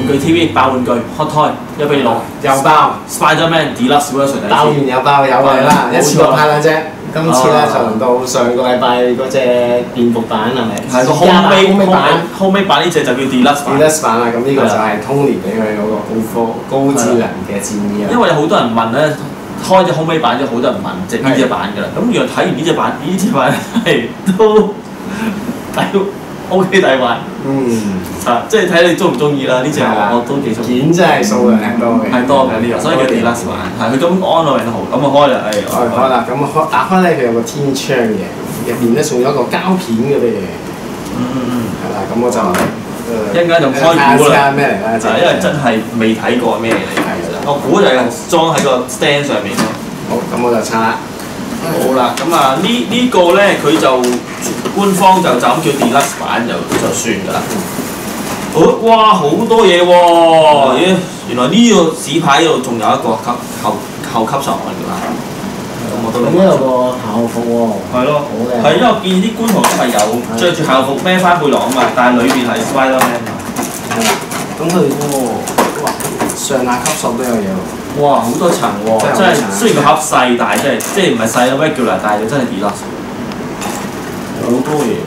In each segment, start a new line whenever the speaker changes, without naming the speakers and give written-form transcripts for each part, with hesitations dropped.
具 TV 爆玩具 Hot Toy 1俾你攞，
又包
Spider-Man Deluxe Version
包完又包有嚟啦，一次過派兩隻。今次咧就輪到上個禮拜嗰隻便服版係咪？
係個 homemade 版呢隻就叫 Deluxe 版。
Deluxe 版啦，咁呢個就係 Tony 俾佢嗰個高智能嘅戰衣啦。
因為有好多人問咧，開隻 homemade 版之後，好多人問隻邊隻版㗎啦。咁原來睇完呢隻版係都抵 OK 抵買。即係睇你中唔中意啦。呢隻我都幾中意。
件真係數量係多嘅。
係多嘅呢個，所以叫 Deluxe 版。係佢咁安樂人好，咁啊開啦，
開啦，咁打開咧佢有個天窗嘅，入邊咧送咗個膠片嘅俾你。係啦，咁我就
一陣間就開估啦。
咩嚟啦？
因為真係未睇過咩嚟嘅，我估就係裝喺個 stand 上面咯。
好，咁我就拆。
好啦，咁啊呢個咧佢就官方就咁叫 Deluxe 版就算㗎啦。哇，好多嘢喎！咦，原來呢個紙牌度仲有一個後級上岸㗎嘛。咁我都。
咁呢有個校服喎。
係咯，好靚。係因為我見啲觀眾都係有着住校服孭翻背囊啊嘛，但係裏邊係 Spider-Man 啊。
係啦，咁佢哇上下級數都有嘢喎。
哇，好多層喎！真係雖然個盒細，但係即係唔係細咯 regular，但係真係 Deluxe。好多嘢。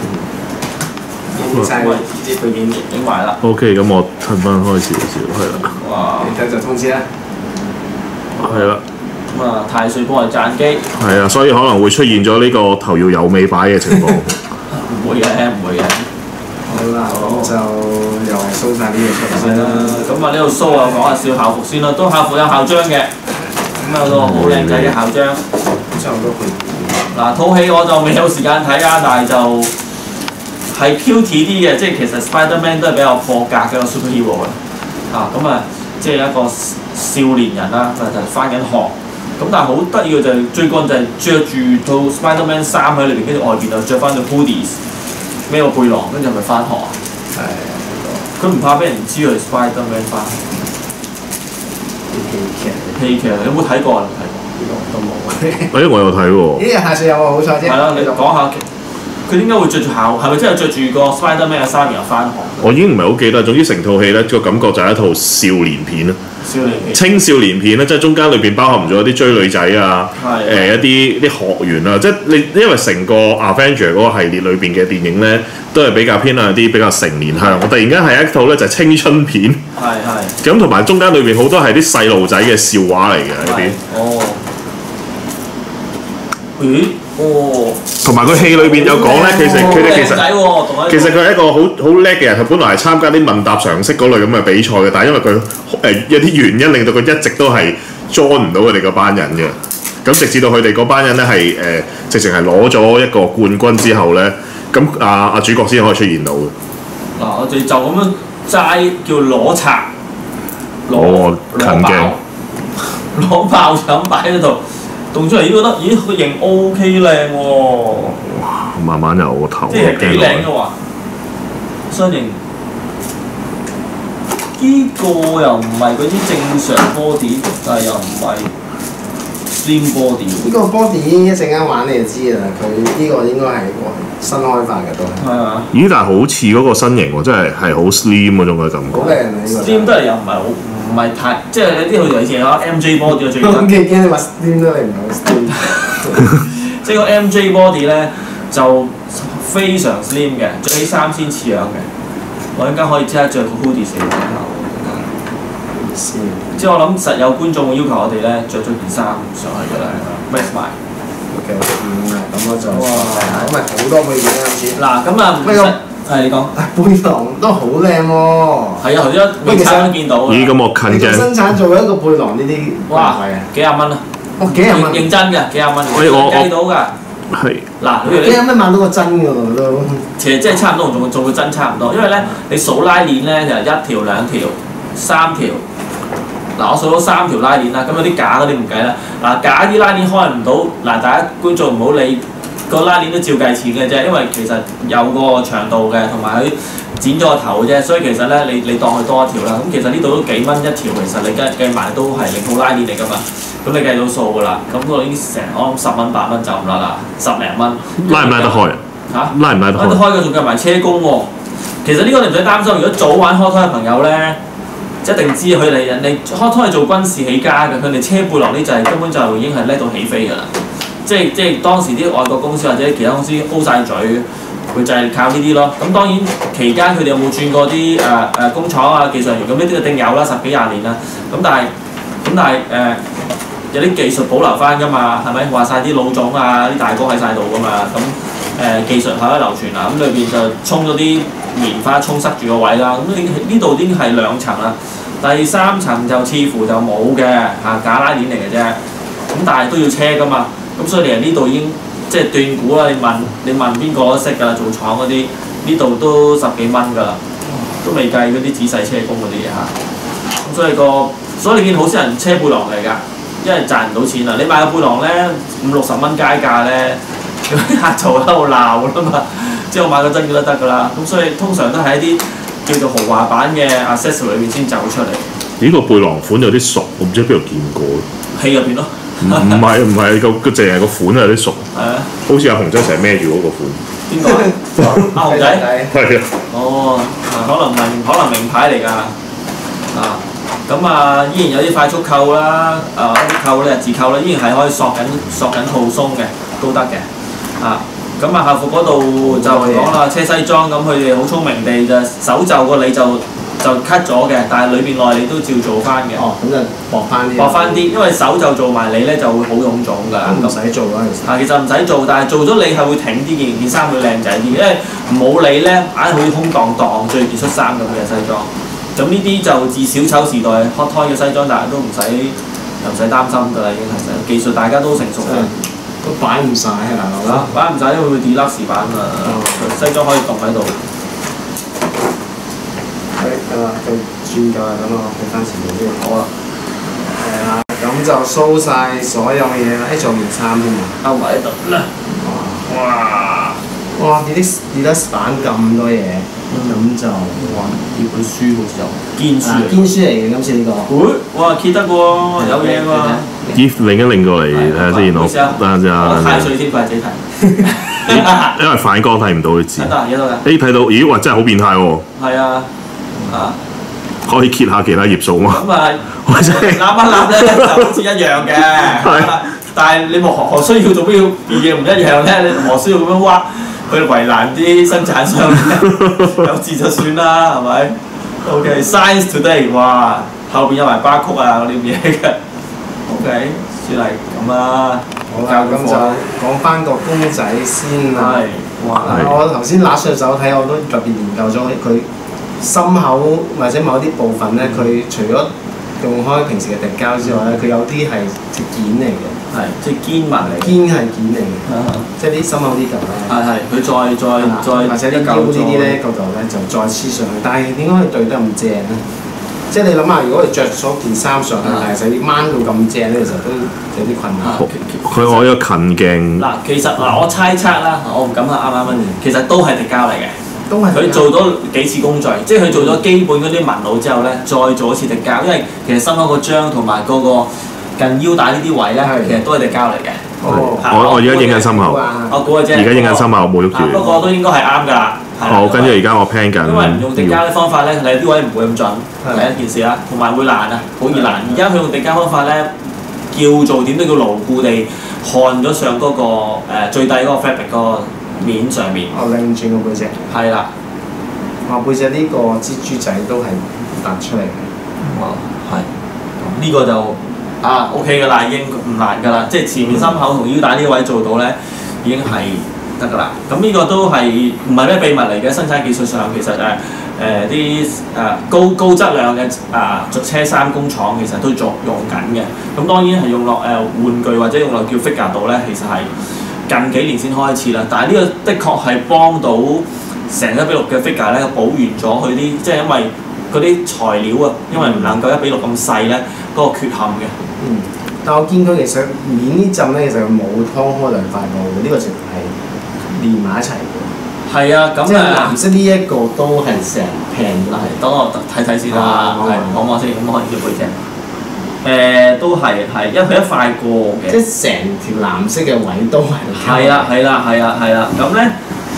晒啲配件
影埋啦。
OK， 咁我褪翻開少少，係啦。
哇！
你睇就通知啦。
係啦。
咁啊，太歲幫我賺機。
係啊，所以可能會出現咗呢個頭搖有尾擺嘅情況。
唔會嘅，唔會嘅。
好啦，咁就又係 show 晒啲嘢出嚟先啦。
咁啊，呢度 show 啊，講下小校服先啦，都校服有校章嘅。咁有個好靚仔嘅校章。
差唔多配。
嗱，套戲我就未有時間睇啊，但係就係 cute 啲嘅，即係其實 Spider-Man 都係比較破格嘅一個 superhero 嘅。咁啊，即係一個少年人啦，就翻緊學。咁但係好得意嘅就係最幹就係着住套 Spider-Man 衫喺裏邊，跟住外邊就着翻對 hoodies，孭個背囊，跟住係咪翻學啊？係。佢唔怕俾人知佢 Spider-Man 翻學。戲劇有冇睇過啊？睇過。
都冇。
我有睇喎。
咦，下次有喎，好彩啫。
係啦，你就講下佢點解會着住校？係咪真係着住個 Spider-Man 嘅衫然後翻學？
我已經唔係好記得，總之成套戲咧個感覺就係一套少年片啦。
少年片。
青少年片咧，即係中間裏邊包含咗一啲追女仔啊，一啲學員啊，即係你因為成個 Avenger 嗰個系列裏邊嘅電影咧，都係比較偏向啲比較成年向。我突然間係一套咧就係青春片。係。咁同埋中間裏邊好多係啲細路仔嘅笑話嚟嘅呢啲。哦。
咦？哦，
同埋佢戲裏邊有講咧，其實佢係一個好叻嘅人，佢本來係參加啲問答常識嗰類咁嘅比賽嘅，但係因為佢有啲原因令到佢一直都係 join 唔到佢哋嗰班人嘅。咁直至到佢哋嗰班人咧係直情係攞咗一個冠軍之後咧，咁阿主角先可以出現到嘅。
嗱，我哋就咁樣齋叫攞賊，
近鏡，
攞爆就咁擺喺度。動出嚟，覺得咦個型 OK 靚喎！
哇，慢慢由個頭
即係幾靚嘅話，身形呢個又唔係嗰啲正常 body， 但係又唔係 slim body。
呢個 body 一陣間玩你就知啦，佢呢個應該係新開發嘅都係。係啊。
咦？但係好似嗰個身形喎，真係好 slim 嗰種嘅感覺。
好靚啊！呢個。
slim 得嚟又唔係好。唔係太，即係有啲好似以前有 MJ body 最。
我驚你話 slim 都你唔係 slim。
即係個 MJ body 咧就非常 slim 嘅，着起衫先似樣嘅。我陣間可以即刻着個 hoodie 死睇下。即係我諗實有觀眾會要求我哋咧着咗件衫上去㗎啦 ，match 埋。
OK， 咁我就哇，咁咪好多配件啦，先。
嗱，咁啊，係你講。
背囊都好靚喎。
係啊，頭先未生都見到。
咦？咁我近鏡。
生產做一個背囊呢啲，
哇，幾廿蚊啊！
哦，幾廿蚊。
認真㗎，幾廿蚊。
我
計到㗎。
係。
嗱，
幾廿蚊買到個真㗎喎都。
其實真係差唔多，同做個真差唔多，因為咧你數拉鏈咧就1條、2條、3條。嗱，我數到3條拉鏈啦，咁有啲假嗰啲唔計啦。嗱，假啲拉鏈開唔到，嗱，大家觀眾唔好理個拉鏈都照計錢嘅啫，因為其實有個長度嘅，同埋佢剪咗個頭嘅啫，所以其實咧你當佢多一條啦。咁其實呢度都幾蚊一條，其實你計埋都係另套拉鏈嚟㗎嘛。咁你計到數㗎啦，咁我已經成我諗10蚊8蚊就唔啦，10零蚊。
拉唔拉得開啊？
嚇？
拉唔拉得開？
拉得開嘅仲計埋車工喎。 其實呢個你唔使擔心，如果早玩 hot toy 嘅朋友咧，一定知佢哋人哋 hot toy 係做軍事起家嘅，佢哋車背囊呢就係根本就已經係叻到起飛㗎啦。即係當時啲外國公司或者其他公司 O 晒嘴，佢就係靠呢啲咯。咁當然期間佢哋有冇轉過啲工廠啊、技術人員咁呢啲一定有啦，10幾20年啦。咁但係有啲技術保留翻㗎嘛，係咪話晒啲老總啊、啲大哥喺晒度㗎嘛？咁技術係可以流傳啊，咁裏邊就沖咗啲棉花沖塞住個位啦。咁呢度已經係2層啦，第3層就似乎就冇嘅假拉鏈嚟嘅啫。咁但係都要車㗎嘛，咁所以你呢度已經即係斷估啦。你問邊個都識㗎啦，做廠嗰啲呢度都10幾蚊㗎啦，都未計嗰啲仔細車工嗰啲嘢嚇。咁所以你見好少人車背囊嚟㗎，因為賺唔到錢啊！你買個背囊咧50-60蚊街價咧，嗰啲客就喺度鬧啦嘛。即係我買個真嘅都得㗎啦。咁所以通常都係一啲叫做豪華版嘅 accessory 裏邊先走出嚟。
呢個背囊款有啲熟，我唔知喺邊度見過。
戲入邊咯。
唔係個淨係個款有啲熟。
係啊。
好似阿紅仔成日孭住嗰個款。
邊個？阿紅仔。
係啊。
哦，可能名牌嚟㗎。咁依然有啲快速扣啦，啲扣咧自扣啦，依然係可以索緊套鬆嘅，都得嘅。校服嗰度就講啦，車西裝咁佢哋好聰明地就手袖個理就 cut 咗嘅，但係裏邊內理都照做翻嘅。
哦，咁就薄翻啲，
因為手袖做埋理咧就會好臃腫㗎。
唔使做啦，
其實唔使做，但係做咗理係會挺啲嘅，件衫會靚仔啲，因為冇理咧硬係好似空蕩蕩着件恤衫咁嘅西裝。咁呢啲就自小丑時代 hot toy 嘅西裝，大家都唔使擔心㗎啦，已經係技術大家都成熟啦。
都擺唔晒係咪？
擺唔晒，因為會 deluxe 版啊，西裝可以棟喺度。
係啦，就轉夠啦，咁我睇翻前面先。好啦。係啦，咁就 show 晒所有嘢啦，仲有件衫添啊。
勾埋喺度啦。
哇 deluxe 版咁多嘢，咁就
呢本書好似有堅書
嚟嘅，今次呢個。
哇揭得喎，有嘢喎。
咦，擰一擰過嚟睇下先，等陣
太歲先，快自己睇。
因為反光睇唔到啲字。
睇到㗎。
睇到，咦，哇，真係好變態喎！
係啊，
可以揭下其他頁數嘛？
咁攬一攬咧就好似一樣嘅，但係你何需要做咩嘢唔一樣咧？你何需要咁樣挖去為難啲生產商？有字就算啦，係咪 ？OK，Science Today， 哇，後邊有埋巴曲啊嗰啲嘢嘅。OK， 算係咁啦。
好啦，咁就講翻個公仔先啦。
哇！
我頭先拿上手睇，我都特別研究咗佢心口或者某啲部分咧，佢除咗用開平時嘅滴膠之外咧，佢有啲係隻件嚟嘅。係，
即係堅物嚟。
堅係件嚟嘅。即係啲心口啲嚿咧。係，
佢再
或者啲腰呢啲咧，嗰度咧就再黐上去。但係點解佢對得咁正咧？即係你諗下，如果你着咗件衫上去，但係你掹到咁正咧，其實都有啲困難。
佢我有近鏡。
其實我猜測啦，我唔敢啱啱其實都係滴膠嚟嘅。
都係。佢
做咗幾次工序，即係佢做咗基本嗰啲紋路之後咧，再做一次滴膠，因為其實心口個章同埋嗰個近腰帶呢啲位咧，其實都係滴膠嚟嘅。
我而家影緊心口。
我估嘅啫。
而家影緊心口，冇喐住。
不過都應該係啱㗎啦。
跟住而家我 plan 緊。
因為唔用滴膠嘅方法咧，你啲位唔會咁準，第一件事啦，同埋會爛啊，好易爛。而家佢用滴膠方法咧，叫做點都叫牢固地焊咗上嗰個最低嗰個 fabric 嗰個面上面。
擰轉個背脊。係啦。背脊呢個蜘蛛仔都係突出嚟嘅。
係。呢個就OK 㗎啦，已經唔難㗎啦，即係前面心口同腰帶呢位做到咧，已經係得㗎啦。咁呢個都係唔係咩秘密嚟嘅？生產技術上其實啲高質量嘅車衫工廠其實都用緊嘅。咁當然係用落玩具或者用落叫 figure 度咧，其實係近幾年先開始啦。但係呢個的確係幫到成1:6嘅 figure 咧，補完咗佢啲，即係因為嗰啲材料啊，因為唔能夠1:6咁細咧，嗰個缺陷嘅。
但我見佢其實面呢陣咧，其實冇劏開2塊布嘅，呢個直係連埋一齊嘅。係啊，咁藍色呢一個都係成片啦。
等我睇睇先啦，講講先，咁可以叫背脊。都係，因為佢一塊過嘅。
即係成條藍色嘅位都係。
係啦。咁咧，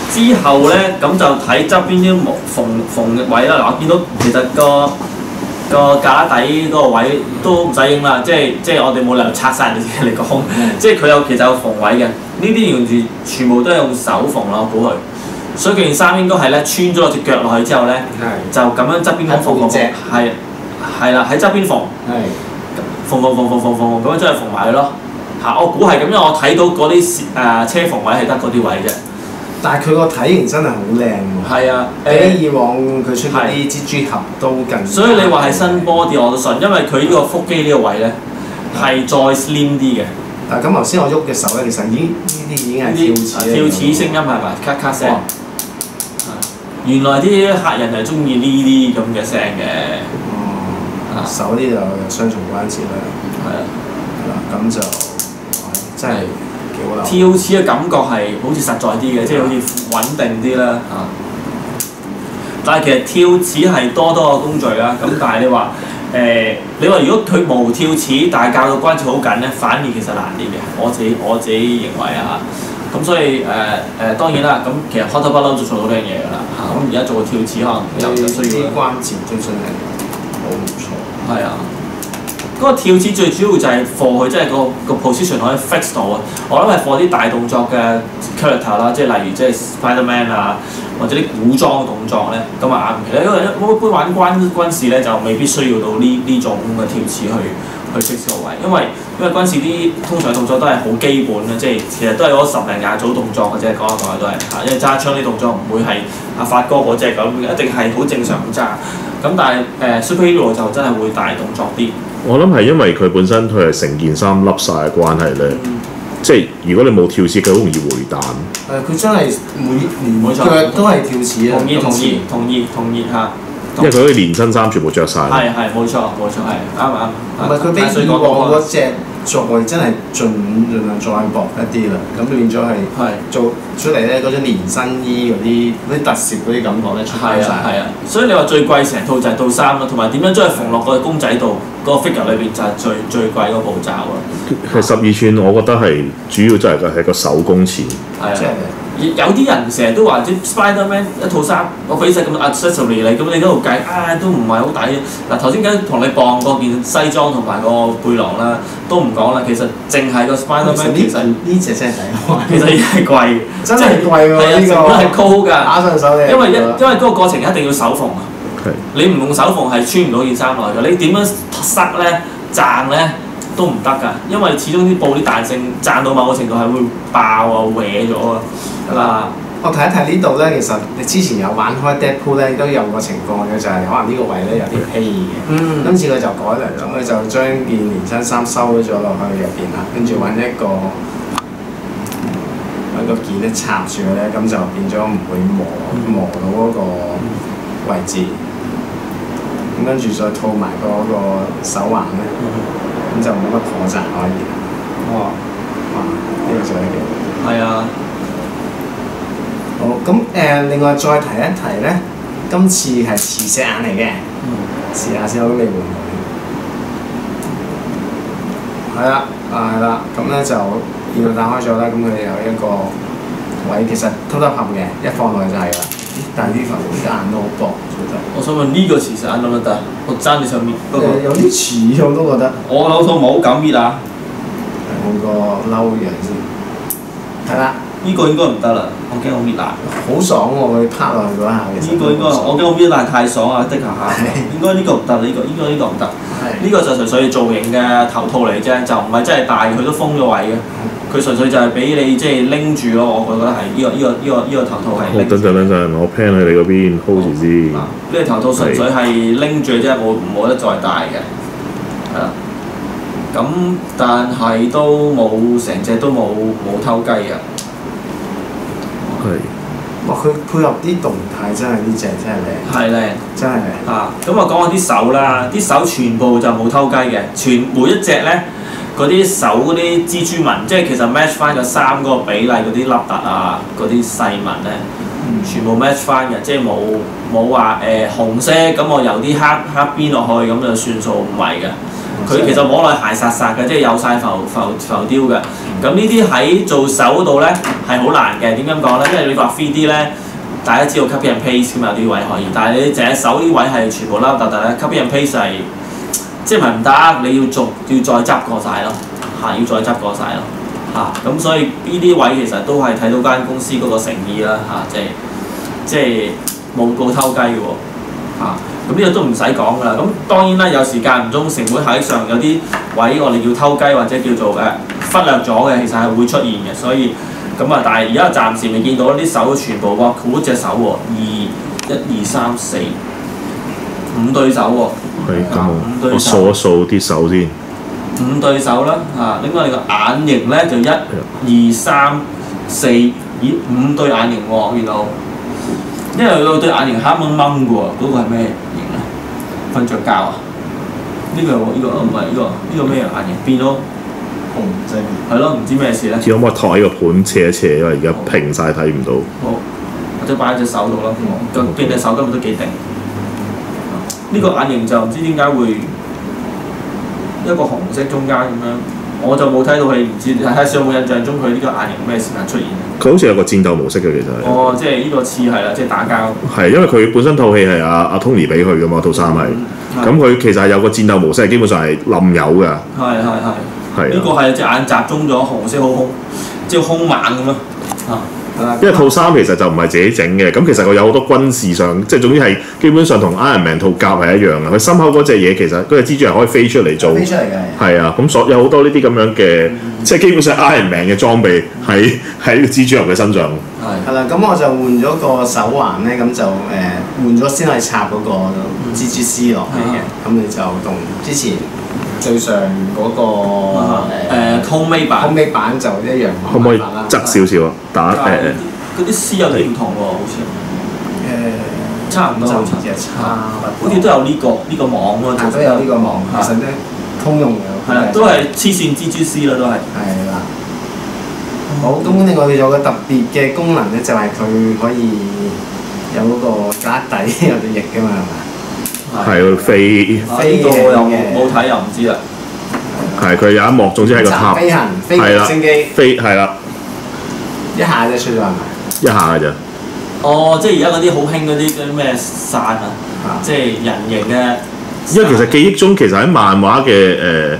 之後咧，咁就睇側邊啲縫位啦。嗱，我見到其實個架底嗰個位都唔使應啦，即係我哋冇理由拆晒人哋嚟講，即係佢其實有縫位嘅。呢啲完全全部都係用手縫啦，我估佢。所以佢件衫應該係咧穿咗落隻腳落去之後咧，就咁樣側邊咁縫，係啦，喺側邊縫，縫咁樣將佢縫埋佢咯。嚇，我估係咁，因為我睇到嗰啲車縫位係得嗰啲位啫。
但係佢個體型真係好靚喎。係啊，比以往佢出嗰啲蜘蛛俠都更。所以
你話係新 body 我都信，因為佢呢個腹肌呢個位咧係再 slim 啲嘅。
但係咁頭先我喐嘅手咧，其實呢啲已經係跳齒
聲音係咪？咔咔聲。原來啲客人係中意呢啲咁嘅聲嘅。
手呢就有雙重關節啦。係啦，咁就真係。
跳齒嘅感覺係好似實在啲嘅，即係好似穩定啲啦嚇。但係其實跳齒係多個工序啦，咁但係你話如果佢無跳齒，但係教到關節好緊咧，反而其實難啲嘅。我自己認為啊，咁所以當然啦，咁其實開頭不嬲就做到呢樣嘢㗎啦嚇。咁而家做個跳齒可能有需要。
啲關節都真係好唔錯。係啊。
嗰個跳齒最主要就係 for 佢，即係個 position 可以 fix 到啊！我諗係 for 啲大動作嘅 character 啦，即係例如即係 Spider-Man 啊，或者啲古裝嘅動作咧，咁啊啱嘅。因為一般玩軍事咧就未必需要到呢種嘅跳齒去 fix 個位，因為軍事啲通常動作都係好基本嘅，即係其實都係嗰10零20組動作嘅啫，講下都係嚇。因為揸槍啲動作唔會係發哥嗰隻咁，一定係好正常咁揸。咁但係superhero 就真係會大動作啲。
我諗係因為佢本身佢係成件衫笠晒嘅關係咧，即係如果你冇跳齒，佢好容易回彈。
佢真係每腳都係跳齒啊！
同意嚇。
因為佢可以連身衫全部着晒。
係冇錯係啱。
唔係佢比以往嗰隻再真係盡量再薄一啲啦，咁變咗係做出嚟咧嗰種連身衣嗰啲特攝嗰啲感覺咧出曬。
係啊，所以你話最貴成套就係套衫啦，同埋點樣將佢縫落個公仔度，嗰個 figure 裏邊就係最貴嗰步驟啊。
係12寸，我覺得係主要真係個手工錢。
係啊。
有啲人成日都話啲 Spider-Man 一套衫，我俾晒咁 accessory 你，咁你嗰度計都唔係好抵。嗱頭先同你磅嗰件西裝同埋個背囊啦，都唔講啦。其實淨係個 Spider-Man 其實
呢隻真係抵，
其實已經係貴，
真係貴喎呢個，
係高㗎。
打上手嘅。
因為嗰個過程一定要手縫啊。你唔用手縫係穿唔到件衫落去㗎。你點樣塞咧、掙咧都唔得㗎，因為始終啲布啲彈性掙到某個程度係會爆啊、歪咗啊。
我睇一睇呢度咧，其實你之前有玩開 Deadpool 咧，都有個情況嘅，就係可能呢個位咧有啲稀嘅。今次佢就改良咗，佢就將件連身衫收咗落去入邊啦，跟住揾個件咧插住佢咧，咁就變咗唔會磨到嗰個位置。咁跟住再套埋嗰個手環咧，咁就冇乜破綻可以。哇！呢個就係幾好。係啊。好咁另外再提一提咧，今次係磁石眼嚟嘅，試下先，我都未換過。係啦，咁咧就見到打開咗啦，咁佢有一個位，其實偷合嘅，一放落去就係啦。但係呢眼都好薄，
我想問呢個磁石眼得唔得？我爭你上面。
有啲似我都覺得。
我攞套冇咁搣啊！
換個褸樣先。係啦。
呢個應該唔得啦，我驚我搣爛。
好爽喎！佢拍落去嗰下嘅。
呢個應該，我驚我搣爛太爽啊！的下應該呢個唔得，呢個唔得。呢個就純粹造型嘅頭套嚟啫，就唔係真係大，佢都封咗位嘅。佢純粹就係俾你即係拎住咯，我覺得係呢個頭套係。
等陣，我 plan 喺你嗰邊 hold 住先。
呢個頭套純粹係拎住啫，冇得再戴嘅。係啦。咁但係都冇成隻都冇偷雞嘅。
係。
哇！佢配合啲動態真係呢隻真係靚。係靚，真係靚。
咁啊講下啲手啦，啲手全部就冇偷雞嘅，每一隻咧嗰啲手嗰啲蜘蛛紋，即係其實 match 翻個衫嗰個比例嗰啲凹凸啊，嗰啲細紋咧，全部 match 翻嘅，即係冇話紅色咁我由啲黑邊落去咁就算數，唔係嘅。佢其實摸落去鞋剎剎嘅，即係有晒浮雕嘅。 咁呢啲喺做手嗰度咧係好難嘅，點解咁講咧？因為你畫 3D 咧，大家知道 copy and paste 㗎嘛，有啲位可以，但係你淨係手啲位係全部凹凸凸咧，copy and paste 係即係唔得，你要再執過晒咯，要再執過晒咯，咁所以呢啲位其實都係睇到間公司嗰個誠意啦，即係冇告偷雞嘅喎，咁呢個都唔使講㗎啦。咁當然啦，有時間唔中成本效益上有啲位我哋叫偷雞或者叫做忽略咗嘅，其實係會出現嘅。所以咁但係而家暫時未見到啲手全部哇，好隻手喎，1、2、3、4、5對手喎。
係咁我數一數啲手先。
5對手啦，另外你個眼型咧就1、2、3、4，咦5對眼型喎，見到。因為佢對眼型黑掹掹嘅喎，嗰個係咩型咧？瞓着覺啊？呢個唔係呢個咩眼型？變咗紅色。係咯，唔知咩事咧？
只可唔可以托喺個盤斜一斜，因為而家平晒睇唔到。
好，或者擺喺隻手度啦。見隻手今日都幾定。呢個眼型就唔知點解會一個紅色中間咁樣，我就冇睇到佢，唔知睇下有冇印象中佢呢個眼型咩時間出現？
佢好似有個戰鬥模式嘅，其實係。
哦，即係呢個似係啦，即係打交。係，
因為佢本身套戲係阿 Tony 俾佢噶嘛，套衫係。咁佢其實係有個戰鬥模式，基本上係冧油㗎。係。呢
個係隻眼集中咗紅色好兇，即係兇猛咁咯。
因為套衫其實就唔係自己整嘅，咁其實佢有好多軍事上，即係總之係基本上同 Iron Man 套甲係一樣嘅。佢心口嗰隻嘢其實嗰隻蜘蛛人可以飛出嚟做。飛出嚟嘅。係啊，咁有好多呢啲咁樣嘅，即係基本上 Iron Man 嘅裝備喺呢個蜘蛛人嘅身上。
係啦，咁我就換咗個手環咧，咁就換咗先係插嗰個蜘蛛絲落去嘅，咁你就同之前最上嗰個
空尾
版就一樣。
可唔可以側少少啊？打
嗰啲絲有啲唔同喎，好似。差唔多。好似都有呢個網喎。
都有呢個網，其實咧通用嘅。
係啦，都係黐線蜘蛛絲啦，都係。
係啦。好，咁另外佢有個特別嘅功能咧，就係佢可以有嗰個格底有對翼㗎嘛，係咪？
係飛。
呢個我又冇睇又唔知啦。
係佢有一幕，總之係個塔。
飛行飛直升機。
飛係啦。
一下啫出咗係咪？
一下㗎咋。
哦，即係而家嗰啲好興嗰啲咩傘啊，即係人形嘅。
因為其實記憶中其實喺漫畫嘅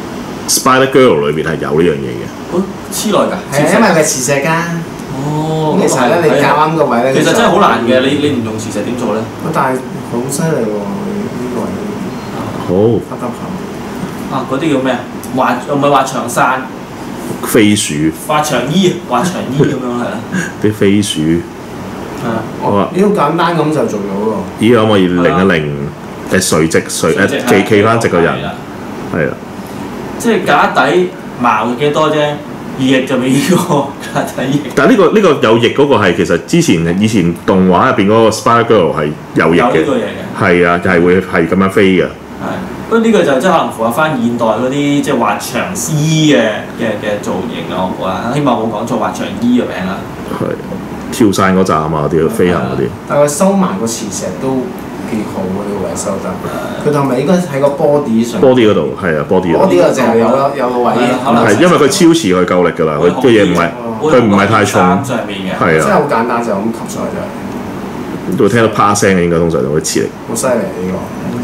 Spider Girl 裏邊係有呢樣嘢嘅。
黐落㗎。
係因為佢係磁石㗎。哦。咁其實咧，你夾啱個位咧。
其實真係好難嘅，你唔用磁石點做咧？
但係好犀利喎！呢個位。
好。
嗰啲叫咩啊？唔係滑翔傘。
飛鼠。
滑翔衣咁樣係啦。
啲飛鼠。
係啊。
好啊。
呢個簡單咁就做咗喎。
咦？可唔可以擰垂直企翻直個人？係啦。即
係架底矛幾多啫？翼就未呢個架底翼。
但係呢個有翼嗰個係其實以前動畫入邊嗰個 Spider Girl 係有翼嘅。有呢個嘢嘅。係啊，就係會係咁樣飛嘅。係。不過呢個就即係可能符合翻現代嗰啲即係滑翔衣嘅造型啊！我覺得，希望冇講錯滑翔衣嘅名啦。 係。跳傘嗰站啊，啲飛行嗰啲。
但係佢收埋個磁石都幾好喎，呢個位收得。佢同埋應該喺個 body 上。body
嗰度係啊 ，body
嗰度就係有個位。
係因為佢超持佢夠力㗎啦，佢啲嘢佢唔係太重。係啊。真係好簡單就咁吸上去就。都會聽到啪聲嘅應該通常就會磁力。好犀利呢個。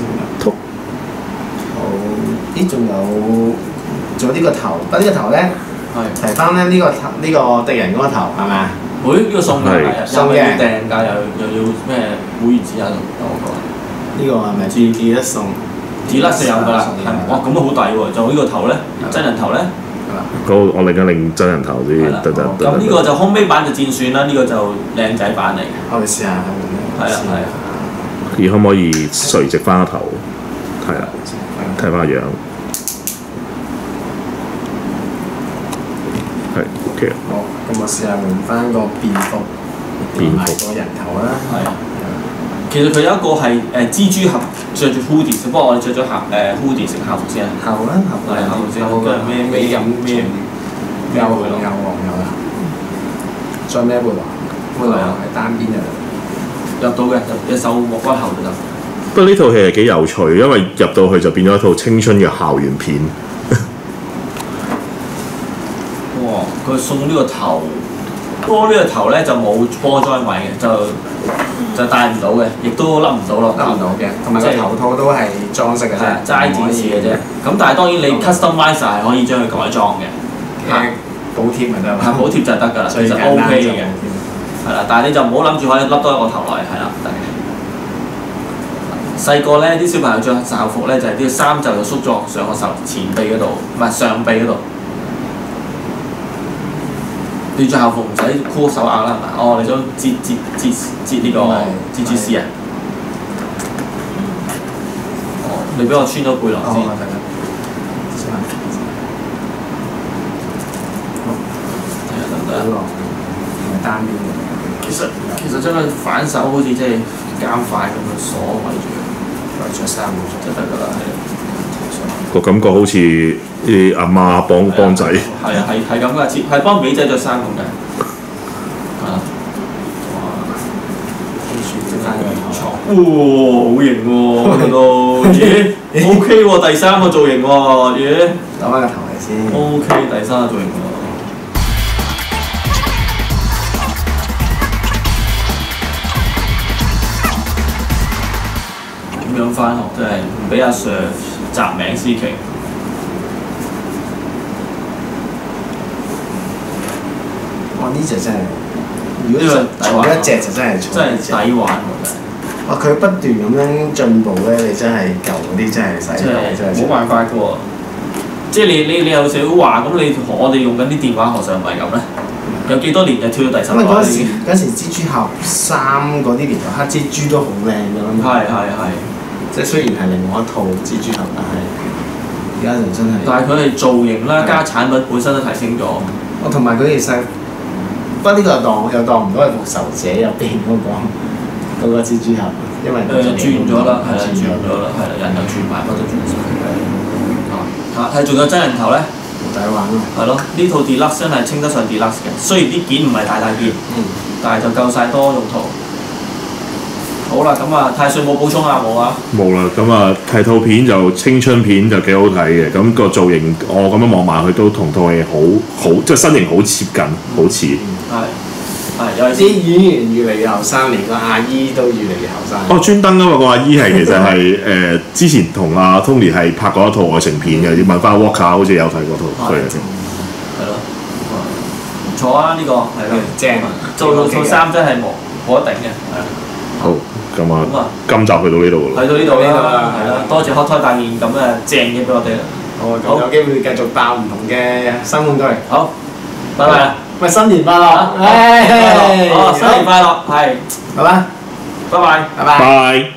好，
咦？仲有呢個頭，不過呢個頭咧提翻咧呢個敵人嗰個頭係咪啊？
呢個送嘅，又要訂價，又要咩會員紙啊？我覺
呢個係咪記得送？
記得送㗎啦，哇！咁啊好抵喎！就呢個頭咧，真人頭咧。
我擰真人頭先，得。
咁呢個就空尾版就戰算啦，呢個就靚仔版嚟嘅。
我哋試下。
係啊。
而可唔可以垂直翻個頭？係啊，睇翻個樣。係 OK。
好，咁我試下換翻個蝙蝠，變埋個人頭啦。
係。其實佢有一個係蜘蛛俠着住 hoodie， 不過我哋着咗hoodie 成校服先啊。
校服先。
跟住咩飲咩？
有啦。再咩背囊？背囊係單邊嘅。
入到嘅，入手握骨後就得。
不過呢套戲係幾有趣，因為入到去就變咗一套青春嘅校園片。
哇！ 佢送呢個頭，不過呢個頭咧就冇波裝位嘅，就戴唔到嘅，亦都笠唔到咯。
笠唔到嘅，同埋個頭套都係裝飾嘅啫，
齋展示嘅啫。咁但係當然你 customize 係可以將佢改裝嘅，
補貼咪得咯。
補貼就得㗎啦，其實 OK 嘅。係啦，但係你就唔好諗住可以笠多一個頭落嚟，係啦，得嘅。細個咧啲小朋友着校服咧就係啲衫袖就縮咗上個前臂嗰度，唔係上臂嗰度。你着校服唔使箍手鐲啦，係咪？哦，你想摺呢個蜘蛛絲啊？哦，你俾我穿咗背囊先。得唔得？
單邊嘅。
其實將佢反手好似即係監塊咁樣鎖圍住，圍着衫就得㗎啦，係。
個感覺好似啲阿媽幫仔。
係啊，係咁㗎，係幫美仔着衫咁嘅。係啊。哇！好型喎，佢都咦 OK 喎，第三個造型喎，咦？
攞翻個頭嚟先。
OK，第三個造型喎。咁樣翻學真係唔俾阿 Sir 集名司棋。
哇！呢隻真係，如果除一隻就真係
抵玩喎！
哇！佢不斷咁樣進步咧，你真係舊嗰啲真係使真係
冇辦法嘅喎。即係你有少少話咁，我哋用緊啲電話學上唔係咁咧？有幾多年就跳到第十個？
嗰時蜘蛛俠3嗰啲年代黑蜘蛛都好靚㗎啦。
係。
即係雖然係另外一套蜘蛛俠，但係而家就真係。
但係佢係造型啦，加產品本身都提升咗。
同埋佢其實，不過呢個又當唔到係復仇者入邊嗰個蜘蛛俠，因為
轉咗啦，係啦，轉咗啦，係啦，人又轉埋，乜都轉晒。係仲有真人頭咧？
好抵玩咯！
係咯，呢套 Deluxe 真係稱得上 Deluxe 嘅，雖然啲件唔係大件，但係就夠晒多用途。好啦，咁啊，太歲冇補充啊，冇啊？
冇啦，咁啊，睇套片就青春片就幾好睇嘅，咁個造型我咁樣望埋去都同套戲好，即係身形好接近，好似。
有啲演員越嚟越後生，連個阿姨都越嚟越後生。
哦，專登啊嘛，個阿姨係其實係之前同阿 Tony 係拍過一套愛情片嘅，要問翻 Walker 好似有睇嗰套。係
咯，唔錯啊！呢個係咯，正做衫真係冇得頂嘅，係。
好，咁啊，今集去到呢度啦。
去到呢度啦，係啦，多謝開台帶件咁嘅正嘢俾我哋啦。
好，有機會繼續爆唔同嘅新玩具。
好，拜拜。
喂，新年快樂！
新年快樂，係，
好啦，
拜拜，
拜拜。
拜。